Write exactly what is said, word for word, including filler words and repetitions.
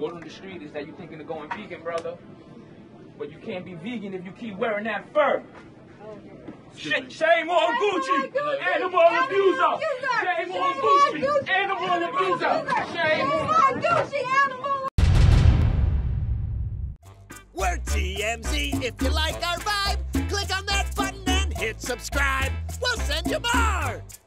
Word on the street is that you thinking of going vegan, brother. But you can't be vegan if you keep wearing that fur. Sh shame on Gucci, animal abuser. Shame on Gucci, animal abuser. Shame on Gucci, animal. We're T M Z. If you like our vibe, click on that button and hit subscribe. We'll send you more.